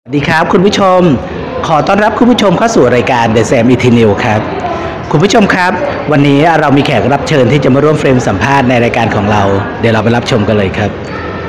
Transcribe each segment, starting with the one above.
ดีครับคุณผู้ชมขอต้อนรับคุณผู้ชมเข้าสู่รายการ The Sam ET News ครับคุณผู้ชมครับวันนี้เรามีแขกรับเชิญที่จะมาร่วมเฟรมสัมภาษณ์ในรายการของเราเดี๋ยวเราไปรับชมกันเลยครับ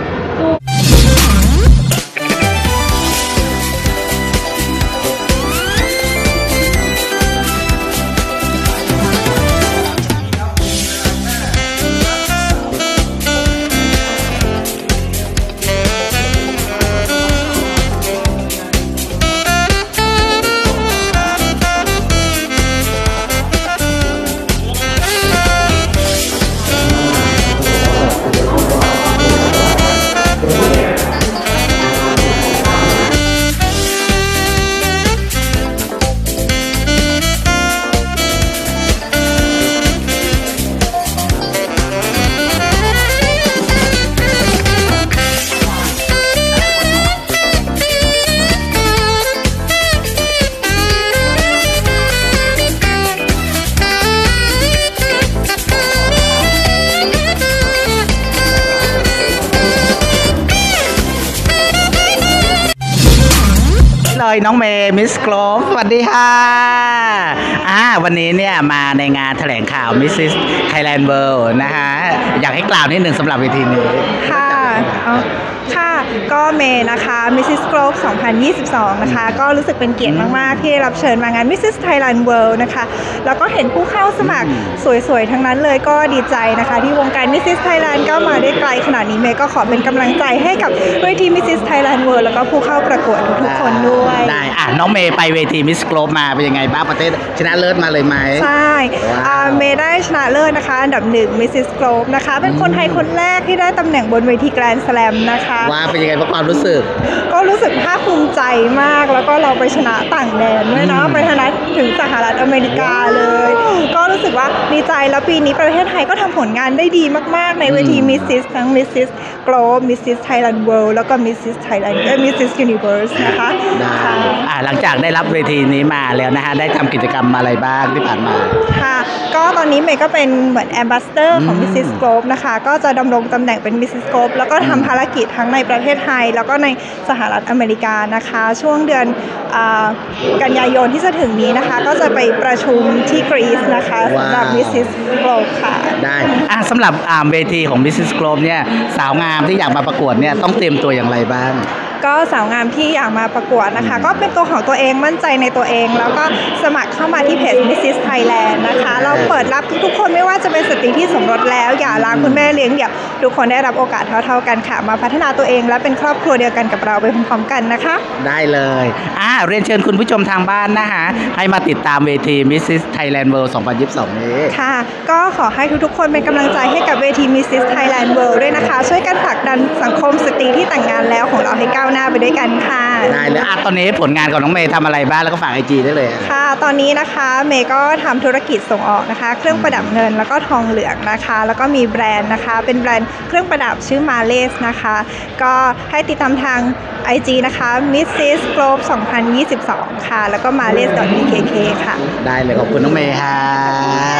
เลยน้องเมย์มิสโกลฟสวัสดีค่ะวันนี้เนี่ยมาในงานแถลงข่าว Mrs. Thailand World นะคะอยากให้กล่าวนิดหนึ่งสำหรับเวทีนี้ค่ะก็เมย์นะคะ Mrs. Globe 2022 นะคะก็รู้สึกเป็นเกียรติมากๆที่ได้รับเชิญมางาน Mrs. Thailand World นะคะแล้วก็เห็นผู้เข้าสมัครสวยๆทั้งนั้นเลยก็ดีใจนะคะที่วงการ Mrs. Thailand ก็มาได้ไกลขนาดนี้เมย์ก็ขอเป็นกำลังใจให้กับเวที Mrs. Thailand World แล้วก็ผู้เข้าประกวดทุกๆคนด้วยได้น้องเมย์ไปเวที Miss Globe มาเป็นยังไงบ้างประเทศชนะเลิศมาเลยไหมใช่เมย์ได้ชนะเลิศนะคะอันดับ1 Mrs. Globe นะคะเป็นคนไทยคนแรกที่ได้ตำแหน่งบนเวที Grand Slam นะคะว่าเป็นยังไงความรู้สึกก็รู้สึกภาคภูมิใจมากแล้วก็เราไปชนะต่างแดนด้วยนะไปชนะถึงสหรัฐอเมริกาเลยก็รู้สึกว่าดีใจแล้วปีนี้ประเทศไทยก็ทำผลงานได้ดีมากๆในเวที Mrs. ทั้ง Mrs. Globe Mrs. Thailand World แล้วก็ Mrs. Thailand Mrs. Universe นะคะหลังจากได้รับเวทีนี้มาแล้วนะฮะได้ทำกิจกรรมอะไรบ้างที่ผ่านมาค่ะก็ตอนนี้เมย์ก็เป็นเหมือน Ambassador ของ Mrs. Globe นะคะก็จะดำรงตำแหน่งเป็น Mrs. Globe แล้วก็ทำภารกิจทั้งในประเทศไทยแล้วก็ในสหรัฐอเมริกานะคะช่วงเดือนกันยายนที่จะถึงนี้นะคะก็จะไปประชุมที่กรีซนะคะสำหรับ Mrs. Globe ค่ะได้สำหรับเวทีของ Mrs. Globe เนี่ยสาวงามที่อยากมาประกวดเนี่ยต้องเตรียมตัวอย่างไรบ้างก็สาวงามที่อยากมาประกวดนะคะก็เป็นตัวของตัวเองมั่นใจในตัวเองแล้วก็สมัครเข้ามาที่เพจ Mrs. Thailand นะคะเราเปิดรับทุกๆคนไม่ว่าจะเป็นสตรีที่สมรสแล้วอย่าล้างคุณแม่เลี้ยงเดี่ยวทุกคนได้รับโอกาสเท่าๆกันค่ะมาพัฒนาตัวเองและเป็นครอบครัวเดียวกันกับเราไปพร้อมๆกันนะคะได้เลยเรียนเชิญคุณผู้ชมทางบ้านนะคะให้มาติดตามเวที Mrs. Thailand World 2022 นี้ค่ะก็ขอให้ทุกๆคนเป็นกำลังใจให้กับเวที Mrs. Thailand World ด้วยนะคะช่วยกันผลักดันสังคมสตรีที่แต่งงานแล้วของเราให้ก้าวหน้าไปด้วยกันค่ะได้เลยตอนนี้ผลงานของน้องเมย์ทำอะไรบ้างแล้วก็ฝาก IG ได้เลยค่ะตอนนี้นะคะเมย์ก็ทำธุรกิจส่งออกนะคะเครื่องประดับเงินแล้วก็ทองเหลืองนะคะแล้วก็มีแบรนด์นะคะเป็นแบรนด์เครื่องประดับชื่อมาเลสนะคะก็ให้ติดตามทาง IG นะคะ Mrs. Globe 2022 ค่ะแล้วก็ males.bkk ค่ะได้เลยขอบคุณน้องเมย์ค่ะ